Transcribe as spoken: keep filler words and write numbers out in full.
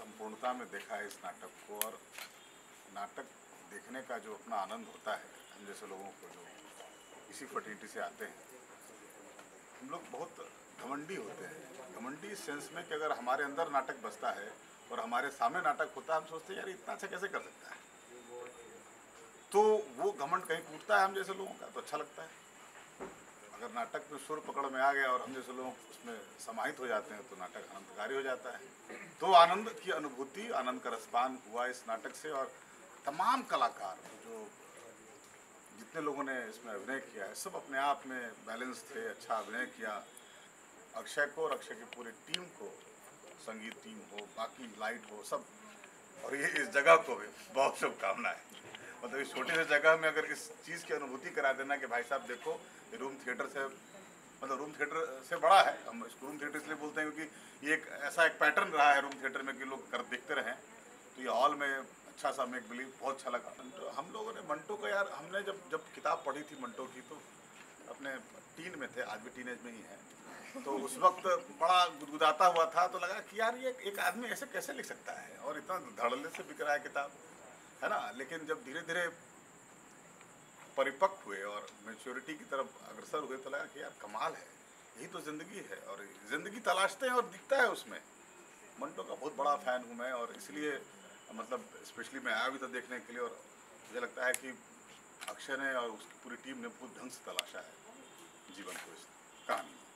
संपूर्णता में देखा है इस नाटक को, और नाटक देखने का जो अपना आनंद होता है, हम जैसे लोगों को जो इसी फर्टिलिटी से आते हैं, हम लोग बहुत घमंडी होते हैं। घमंडी इस सेंस में कि अगर हमारे अंदर नाटक बसता है और हमारे सामने नाटक होता है, हम सोचते हैं यार इतना अच्छा कैसे कर सकता है। तो वो घमंड कहीं टूटता है हम जैसे लोगों का, तो अच्छा लगता है। अगर नाटक में सुर पकड़ में आ गया और हम जैसे लोग उसमें समाहित हो जाते हैं तो नाटक आनंदकारी हो जाता है। तो आनंद की अनुभूति, आनंद का रसपान हुआ इस नाटक से। और तमाम कलाकार जो जितने लोगों ने इसमें अभिनय किया है, सब अपने आप में बैलेंस थे, अच्छा अभिनय किया। अक्षय को और अक्षय की पूरी टीम को, संगीत टीम हो, बाकी लाइट हो, सब, और ये इस जगह को भी बहुत शुभकामनाएं। मतलब इस छोटी सी जगह में अगर इस चीज़ की अनुभूति करा देना कि भाई साहब देखो, ये रूम थिएटर से, मतलब रूम थिएटर से बड़ा है। हम इसको रूम थिएटर इसलिए बोलते हैं क्योंकि ये एक ऐसा एक पैटर्न रहा है रूम थिएटर में कि लोग कर देखते रहें। तो ये हॉल में अच्छा सा मेक बिलीव बहुत अच्छा लगा। तो हम लोगों ने मंटो का, यार हमने जब जब किताब पढ़ी थी मंटो की, तो अपने टीन में थे, आज भी टीन एज में ही है, तो उस वक्त बड़ा गुदगुदाता हुआ था। तो लगा कि यार ये एक आदमी ऐसे कैसे लिख सकता है, और इतना धड़ल्ले से बिक रहा है किताब, है ना। लेकिन जब धीरे धीरे परिपक्व हुए और मैच्योरिटी की तरफ अग्रसर हुए, तो लगा कि यार कमाल है, यही तो ज़िंदगी है, और ज़िंदगी तलाशते हैं और दिखता है उसमें। मंटो का बहुत बड़ा फ़ैन हूँ मैं, और इसलिए मतलब स्पेशली मैं आया भी था देखने के लिए। और मुझे लगता है कि अक्षय ने और उसकी पूरी टीम ने बहुत ढंग से तलाशा है जीवन को, इस कहानी में।